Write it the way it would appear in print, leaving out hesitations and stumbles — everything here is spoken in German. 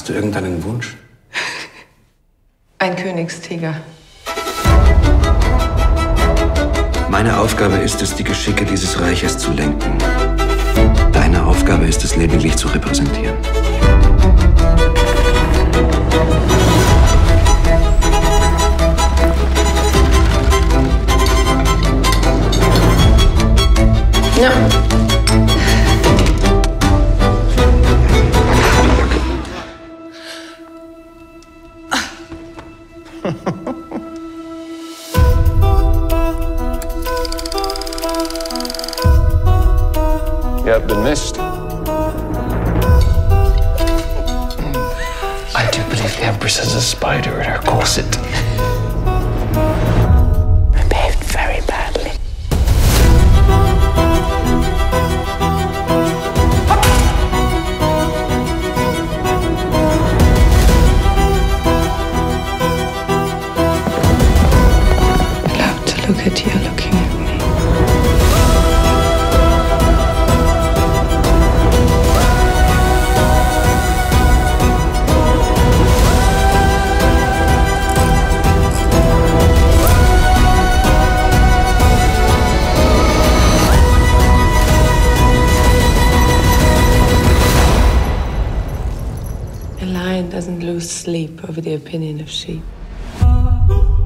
Hast du irgendeinen Wunsch? Ein Königstiger. Meine Aufgabe ist es, die Geschicke dieses Reiches zu lenken. Deine Aufgabe ist es, lediglich zu repräsentieren. Ja. You have been missed. I do believe the Empress has a spider in her corset. I behaved very badly. I love to look at you looking at me. A lion doesn't lose sleep over the opinion of sheep.